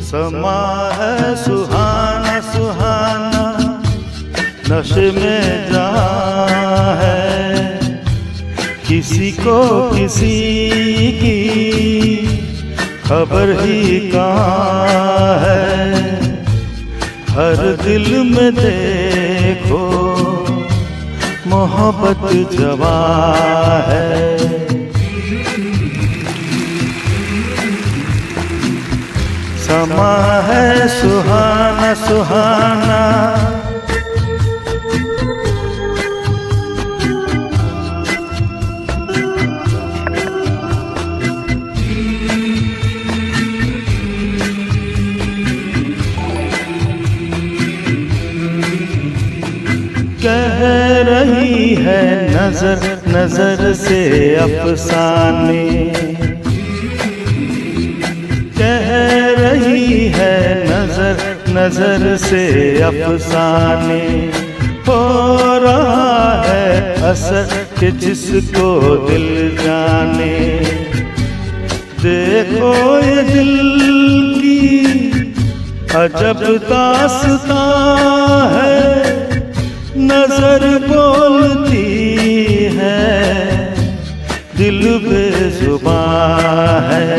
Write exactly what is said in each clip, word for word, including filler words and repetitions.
समा है सुहाना सुहाना, नशे में जहाँ है, किसी को किसी की खबर ही कहाँ है। हर दिल में देखो मोहब्बत जवा है। समा है सुहाना सुहाना, कह रही है नजर नजर से अफसाने, कह रही है नजर नजर से अफसाने। हो रहा है असर कि जिसको दिल जाने। देखो ये दिल की अजब दास्तां है, नजर बोलती है दिल बेजुबां है।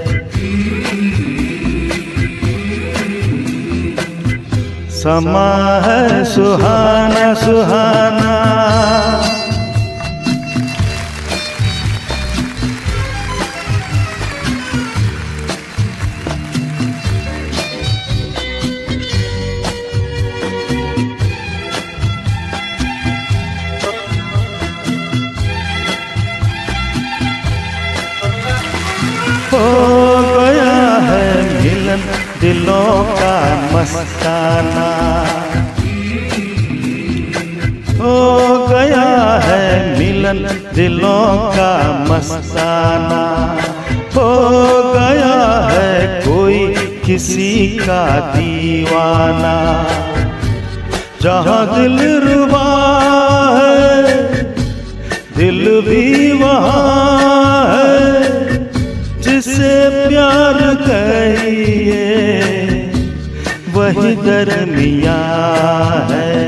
समा है सुहाना सुहाना, हो गया है मिलन दिलों का मस्ताना, हो गया है मिलन दिलों का मस्ताना। हो गया है कोई किसी का दीवाना, जहाँ दिल रुबा है दिल भी वहाँ है। जिसे प्यार कहिए वही दरमिया है।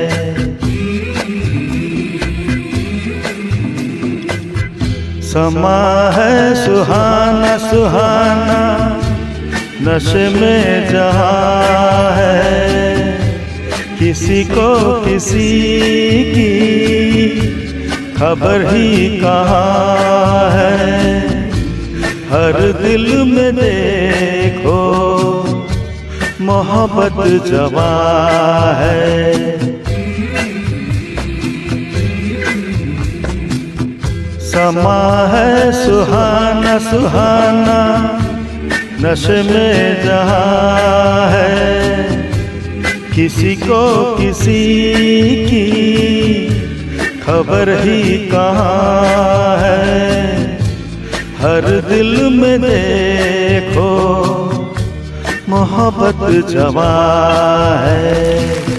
समा है सुहाना सुहाना, नशे में जहाँ है, किसी को किसी की खबर ही कहाँ है। हर दिल में देखो मोहब्बत जवा है। समा है सुहाना सुहाना, नशे में जहाँ है, किसी को किसी की खबर ही कहाँ है। हर दिल में देखो मोहब्बत जवा है।